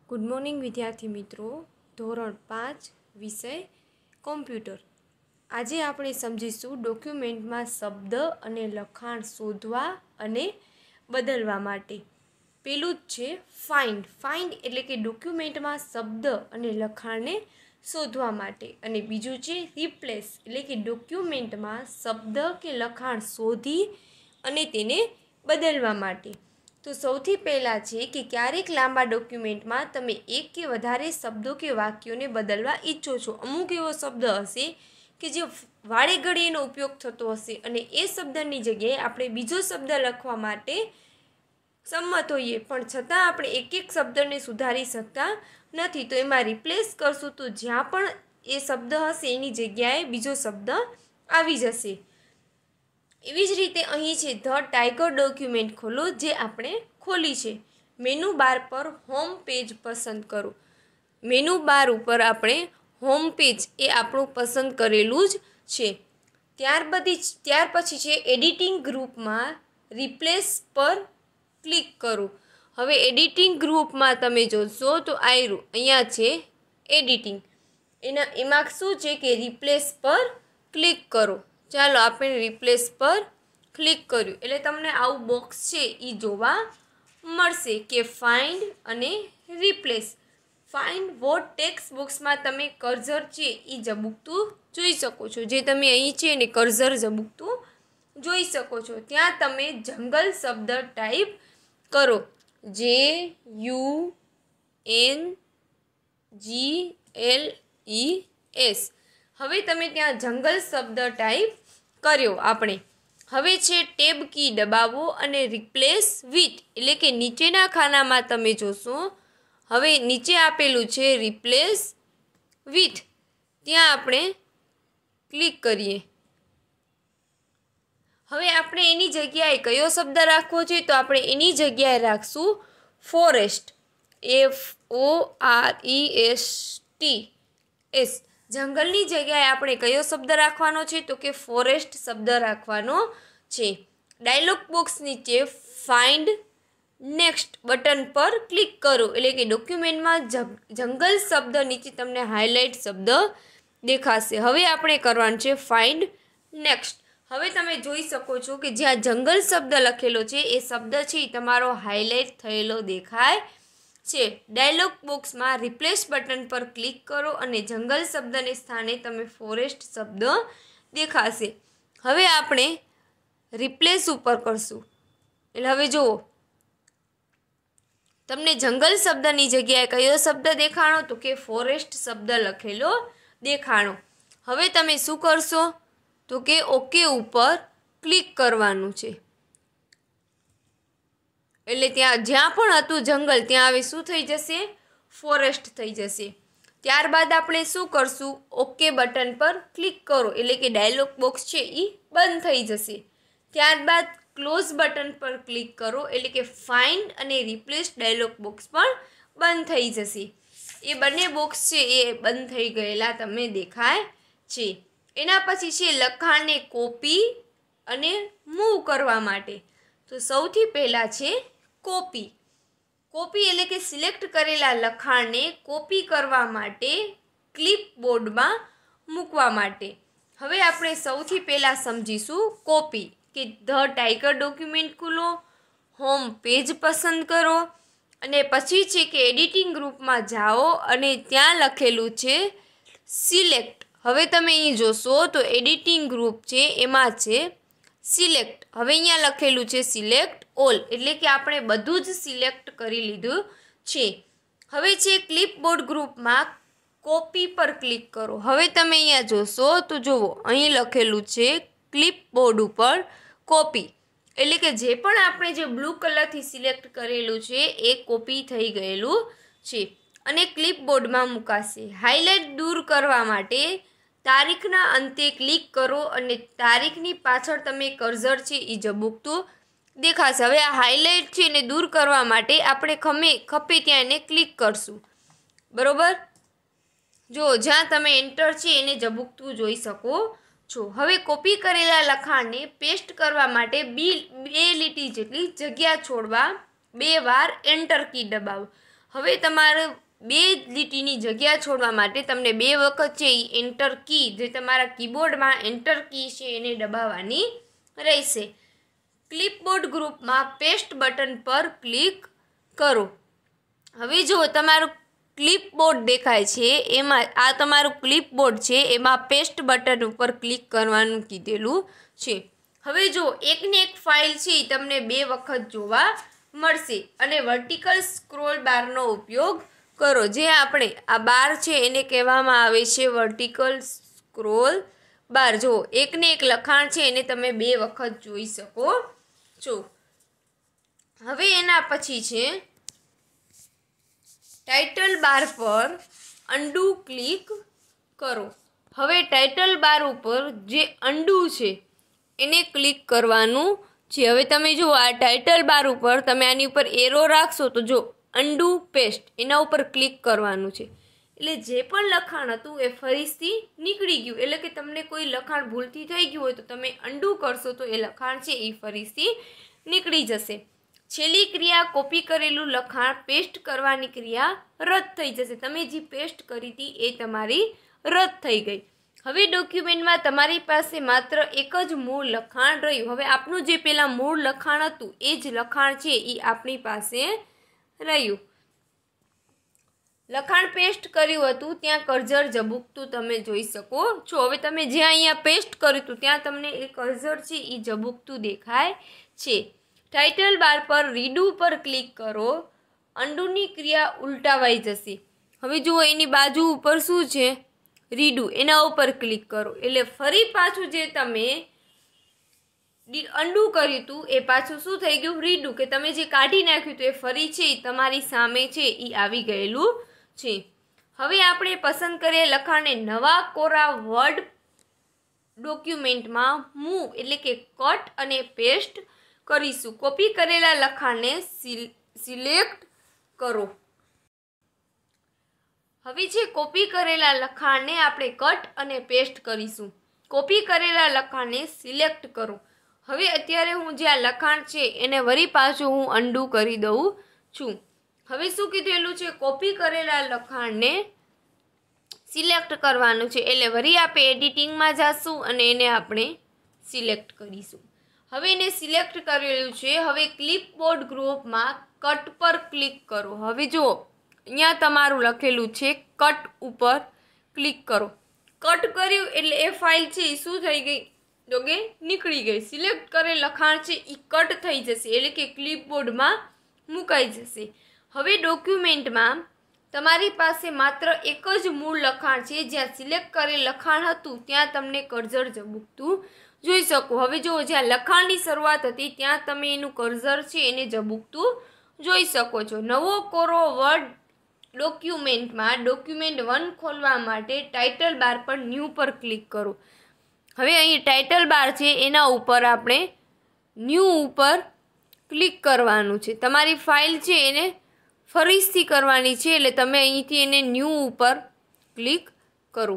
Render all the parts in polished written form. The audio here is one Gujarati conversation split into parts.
ગુડ મોર્નિંગ વિદ્યાર્થી મિત્રો. ધોરણ 5 વિષય કોમ્પ્યુટર. આજે આપણે સમજીશું ડોક્યુમેન્ટમાં શબ્દ અને લખાણ શોધવા અને બદલવા માટે. પેલું જ છે ફાઇન્ડ. ફાઇન્ડ એટલે કે ડોક્યુમેન્ટમાં શબ્દ અને લખાણને શોધવા માટે. અને બીજું છે રિપ્લેસ એટલે કે ડોક્યુમેન્ટમાં શબ્દ કે લખાણ શોધી અને તેને બદલવા માટે. તો સૌથી પહેલાં છે કે ક્યારેક લાંબા ડોક્યુમેન્ટમાં તમે એક કે વધારે શબ્દો કે વાક્યોને બદલવા ઈચ્છો છો. અમુક એવો શબ્દ હશે કે જે વાળે ઘડીએ એનો ઉપયોગ થતો હશે અને એ શબ્દની જગ્યાએ આપણે બીજો શબ્દ લખવા માટે સંમત હોઈએ, પણ છતાં આપણે એક એક શબ્દને સુધારી શકતા નથી. તો એમાં રિપ્લેસ કરશું તો જ્યાં પણ એ શબ્દ હશે એની જગ્યાએ બીજો શબ્દ આવી જશે. એવી જ રીતે અહીં છે ધ ટાઈગર ડોક્યુમેન્ટ ખોલો, જે આપણે ખોલી છે. મેનુ બાર પર હોમ પેજ પસંદ કરો. મેનુ બાર ઉપર આપણે હોમ પેજ એ આપણું પસંદ કરેલું જ છે. ત્યાર પછી છે એડિટિંગ ગ્રુપમાં રિપ્લેસ પર ક્લિક કરો. હવે એડિટિંગ ગ્રુપમાં તમે જોશો તો અહીંયા છે એડિટિંગ. એમાં શું છે કે રિપ્લેસ પર ક્લિક કરો. ચાલો આપણે રિપ્લેસ પર ક્લિક કર્યું એટલે તમને આવું બોક્સ છે એ જોવા મળશે કે ફાઇન્ડ અને રિપ્લેસ. ફાઇન્ડ વોટ ટેક્સ્ટ બોક્સમાં તમે કર્સર છે એ ઝબૂકતું જોઈ શકો છો. જે તમે અહીં છે ને કર્સર ઝબૂકતું જોઈ શકો છો. ત્યાં તમે જંગલ શબ્દ ટાઈપ કરો. JUNGLES. હવે તમે ત્યાં જંગલ શબ્દ ટાઈપ કર્યો આપણે. હવે છે ટેબ કી દબાવો અને રિપ્લેસ વિથ એટલે કે નીચેના ખાનામાં તમે જોશો. હવે નીચે આપેલું છે રિપ્લેસ વિથ, ત્યાં આપણે ક્લિક કરીએ. હવે આપણે એની જગ્યાએ કયો શબ્દ રાખવો છે તો આપણે એની જગ્યાએ રાખશું ફોરેસ્ટ. FOREST. જંગલની જગ્યાએ આપણે કયો શબ્દ રાખવાનો છે તો કે ફોરેસ્ટ શબ્દ રાખવાનો છે. ડાયલોગ બોક્સ નીચે ફાઇન્ડ નેક્સ્ટ બટન પર ક્લિક કરો એટલે કે ડોક્યુમેન્ટમાં જંગલ શબ્દ નીચે તમને હાઇલાઇટ શબ્દ દેખાશે. હવે આપણે કરવાનું છે ફાઇન્ડ નેક્સ્ટ. હવે તમે જોઈ શકો છો કે જ્યાં જંગલ શબ્દ લખેલો છે એ શબ્દ છે એ તમારો હાઇલાઇટ થયેલો દેખાય છે. ડાયલોગ બોક્સમાં રિપ્લેસ બટન પર ક્લિક કરો અને જંગલ શબ્દને સ્થાને તમે ફોરેસ્ટ શબ્દ દેખાશે. હવે આપણે રિપ્લેસ ઉપર કરશું એટલે હવે જુઓ તમને જંગલ શબ્દની જગ્યાએ કયો શબ્દ દેખાણો તો કે ફોરેસ્ટ શબ્દ લખેલો દેખાણો. હવે તમે શું કરશો તો કે ઓકે ઉપર ક્લિક કરવાનું છે. એટલે ત્યાં જ્યાં પણ હતું જંગલ ત્યાં હવે શું થઈ જશે ફોરેસ્ટ થઈ જશે. ત્યારબાદ આપણે શું કરશું ઓકે બટન પર ક્લિક કરો એટલે કે ડાયલોગ બોક્સ છે એ બંધ થઈ જશે. ત્યારબાદ ક્લોઝ બટન પર ક્લિક કરો એટલે કે ફાઇન્ડ અને રિપ્લેસ ડાયલોગ બોક્સ પણ બંધ થઈ જશે. એ બંને બોક્સ છે એ બંધ થઈ ગયેલા તમને દેખાય છે. એના પછી છે લખાણને કોપી અને મૂવ કરવા માટે. તો સૌથી પહેલાં છે કોપી. કોપી એટલે કે સિલેક્ટ કરેલા લખાણને કોપી કરવા માટે ક્લિપબોર્ડમાં મૂકવા માટે. હવે આપણે સૌથી પહેલાં સમજીશું કોપી કે ધ ટાઈગર ડોક્યુમેન્ટ ખોલો, હોમ પેજ પસંદ કરો અને પછી છે કે એડિટિંગ ગ્રુપમાં જાઓ અને ત્યાં લખેલું છે સિલેક્ટ. હવે તમે અહીં જોશો તો એડિટિંગ ગ્રુપ છે એમાં છે સિલેક્ટ. હવે અહીંયા લખેલું છે સિલેક્ટ ઓલ એટલે કે આપણે બધું જ સિલેક્ટ કરી લીધું છે. હવે છે ક્લિપબોર્ડ ગ્રુપમાં કોપી પર ક્લિક કરો. હવે તમે અહીંયા જોશો તો જુઓ અહીં લખેલું છે ક્લિપબોર્ડ ઉપર કોપી એટલે કે જે પણ આપણે જે બ્લુ કલરથી સિલેક્ટ કરેલું છે એ કોપી થઈ ગયેલું છે અને ક્લિપબોર્ડમાં મુકાશે. હાઇલાઇટ દૂર કરવા માટે તારીખના અંતે ક્લિક કરો અને તારીખની પાછળ તમે કર્સર છે એ ઝબૂકતું દેખાશે. હવે આ હાઇલાઇટ છે એને દૂર કરવા માટે આપણે ખપે ત્યાં એને ક્લિક કરશું. બરોબર, જો જ્યાં તમે એન્ટર છે એને ઝબૂકતું જોઈ શકો છો. હવે કોપી કરેલા લખાણને પેસ્ટ કરવા માટે 2 લીટી જેટલી જગ્યા છોડવા 2 વાર એન્ટર કી દબાવો. હવે તમારે 2 લીટીની જગ્યા છોડવા માટે તમને 2 વખત છે એ એન્ટર કી, જે તમારા કીબોર્ડમાં એન્ટર કી છે એને દબાવવાની રહેશે. ક્લિપબોર્ડ ગ્રુપમાં પેસ્ટ બટન પર ક્લિક કરો. હવે જો તમારું ક્લિપબોર્ડ દેખાય છે, એમાં આ તમારું ક્લિપબોર્ડ છે, એમાં પેસ્ટ બટન ઉપર ક્લિક કરવાનું કીધેલું છે. હવે જો એકને એક ફાઇલ છે એ તમને 2 વખત જોવા મળશે અને વર્ટિકલ સ્ક્રોલ બારનો ઉપયોગ કરો. જે આપણે આ બાર છે એને કહેવામાં આવે છે વર્ટિકલ સ્ક્રોલ બાર. જો એકને એક લખાણ છે એને તમે 2 વખત જોઈ શકો છો. હવે એના પછી છે ટાઇટલ બાર પર અન્ડુ ક્લિક કરો. હવે ટાઇટલ બાર ઉપર જે અન્ડુ છે એને ક્લિક કરવાનું છે. હવે તમે જો આ ટાઇટલ બાર ઉપર તમે આની ઉપર એરો રાખશો તો જો અન્ડુ પેસ્ટ એના ઉપર ક્લિક કરવાનું છે. એટલે જે પણ લખાણ હતું એ ફરીથી નીકળી ગયું. એટલે કે તમને કોઈ લખાણ ભૂલથી થઈ ગયું હોય તો તમે અન્ડુ કરશો તો એ લખાણ છે એ ફરીથી નીકળી જશે. છેલ્લી ક્રિયા કોપી કરેલું લખાણ પેસ્ટ કરવાની ક્રિયા રદ થઈ જશે. તમે જે પેસ્ટ કરી હતી એ તમારી રદ થઈ ગઈ. હવે ડોક્યુમેન્ટમાં તમારી પાસે માત્ર એક જ મૂળ લખાણ રહ્યું. હવે આપનું જે પહેલાં મૂળ લખાણ હતું એ જ લખાણ છે એ આપણી પાસે રહ્યું. લખાણ પેસ્ટ કર્યું હતું ત્યાં કર્સર ઝબૂકતું તમે જોઈ શકો છો. હવે તમે જ્યાં અહીંયા પેસ્ટ કર્યું હતું ત્યાં તમને એ કર્સર છે એ ઝબૂકતું દેખાય છે. ટાઇટલ બાર પર રીડુ પર ક્લિક કરો. અન્ડુની ક્રિયા ઉલટાવાઈ જશે. હવે જુઓ એની બાજુ ઉપર શું છે રીડુ, એના ઉપર ક્લિક કરો એટલે ફરી પાછું જે તમે અન્ડુ કર્યું હતું એ પાછું શું થઈ ગયું રીડુ, કે તમે જે કાઢી નાખ્યું હતું એ ફરી છે તમારી સામે છે એ આવી ગયેલું છે. હવે આપણે પસંદ કરેલ લખાણને નવા કોરા વર્ડ ડોક્યુમેન્ટમાં મૂવ એટલે કે કટ અને પેસ્ટ કરીશું. કોપી કરેલા લખાણને સિલેક્ટ કરો. હવે જે કોપી કરેલા લખાણને આપણે કટ અને પેસ્ટ કરીશું. કોપી કરેલા લખાણને સિલેક્ટ કરો. હવે અત્યારે હું જે આ લખાણ છે એને વળી પાછું હું અન્ડુ કરી દઉં છું. હવે શું કીધેલું છે કોપી કરેલા લખાણને સિલેક્ટ કરવાનું છે. એટલે વળી આપણે એડિટિંગમાં જઈશું અને એને આપણે સિલેક્ટ કરીશું. હવે એને સિલેક્ટ કરેલું છે. હવે ક્લિપબોર્ડ ગ્રુપમાં કટ પર ક્લિક કરો. હવે જુઓ અહીંયા તમારું લખેલું છે કટ ઉપર ક્લિક કરો. કટ કર્યું એટલે એ ફાઇલ છે એ શું થઈ ગઈ તો કે નીકળી ગઈ. સિલેક્ટ કરેલ લખાણ છે એ કટ થઈ જશે એટલે કે ક્લિપબોર્ડમાં મુકાઈ જશે. હવે ડોક્યુમેન્ટમાં તમારી પાસે માત્ર એક જ મૂળ લખાણ છે. જ્યાં સિલેક્ટ કરેલ લખાણ હતું ત્યાં તમને કર્સર ઝબૂકતું જોઈ શકો. હવે જો જ્યાં લખાણની શરૂઆત હતી ત્યાં તમે એનું કર્સર છે એને ઝબૂકતું જોઈ શકો છો. નવો કોરો વર્ડ ડોક્યુમેન્ટમાં ડોક્યુમેન્ટ 1 ખોલવા માટે ટાઇટલ બાર પર ન્યૂ પર ક્લિક કરો. હવે અહીં ટાઇટલ બાર છે એના ઉપર આપણે ન્યૂ ઉપર ક્લિક કરવાનું છે. તમારી ફાઇલ છે એને ફરીથી કરવાની છે એટલે તમે અહીંથી એને ન્યૂ ઉપર ક્લિક કરો.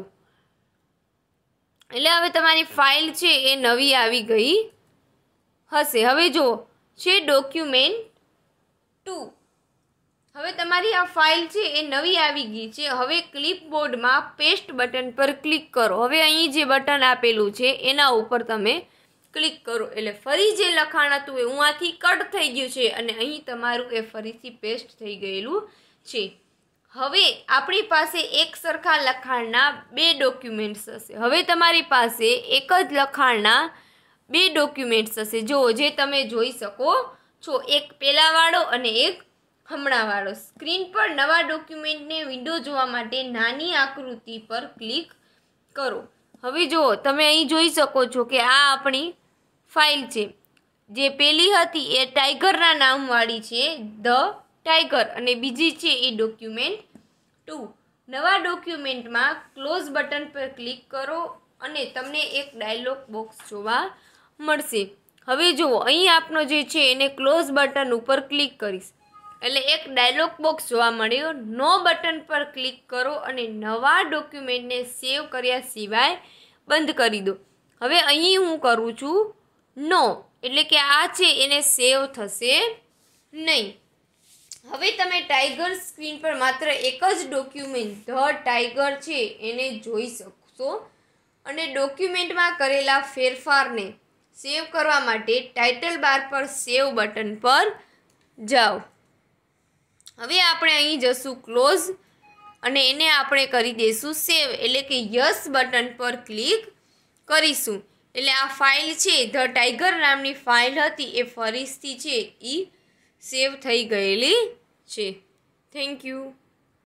એટલે હવે તમારી ફાઇલ છે એ નવી આવી ગઈ હશે. હવે જો છે ડોક્યુમેન્ટ 2. હવે તમારી આ ફાઇલ છે એ નવી આવી ગઈ છે. હવે ક્લિપબોર્ડમાં પેસ્ટ બટન પર ક્લિક કરો. હવે અહીં જે બટન આપેલું છે એના ઉપર તમે ક્લિક કરો એટલે ફરી જે લખાણ હતું એ ઉहाँથી કટ થઈ ગયું છે અને અહીં તમારું એ ફરીથી પેસ્ટ થઈ ગયેલું છે. હવે આપણી પાસે એક સરખા લખાણના 2 ડોક્યુમેન્ટ્સ હશે. હવે તમારી પાસે એક જ લખાણના 2 ડોક્યુમેન્ટ્સ હશે. જો જે તમે જોઈ શકો છો, એક પહેલાંવાળો અને એક હમણાંવાળો. સ્ક્રીન પર નવા ડોક્યુમેન્ટને વિન્ડો જોવા માટે નાની આકૃતિ પર ક્લિક કરો. હવે જુઓ તમે અહીં જોઈ શકો છો કે આ આપણી ફાઇલ છે. જે પહેલી હતી એ ટાઈગરના નામવાળી છે, ધ ટાઈગર, અને બીજી છે એ ડોક્યુમેન્ટ 2. નવા ડોક્યુમેન્ટમાં ક્લોઝ બટન પર ક્લિક કરો અને તમને એક ડાયલોગ બોક્સ જોવા મળશે. હવે જુઓ અહીં આપનો જે છે એને ક્લોઝ બટન ઉપર ક્લિક કરીશ એટલે એક ડાયલોગ બોક્સ જોવા મળ્યો. નો બટન પર ક્લિક કરો અને નવા ડોક્યુમેન્ટને સેવ કર્યા સિવાય બંધ કરી દો. હવે અહીં હું કરું છું નો એટલે કે આ છે એને સેવ થશે નહીં. હવે તમે ટાઈગર સ્ક્રીન પર માત્ર એક જ ડોક્યુમેન્ટ ધ ટાઈગર છે એને જોઈ શકશો અને ડોક્યુમેન્ટમાં કરેલા ફેરફારને સેવ કરવા માટે ટાઇટલ બાર પર સેવ બટન પર જાઓ. હવે આપણે અહીં જશું ક્લોઝ અને એને આપણે કરી દઈશું સેવ, એટલે કે યસ બટન પર ક્લિક કરીશું. એટલે આ ફાઇલ છે ધ ટાઈગર નામની ફાઇલ હતી એ ફરીથી છે એ સેવ થઈ ગયેલી છે. Thank you.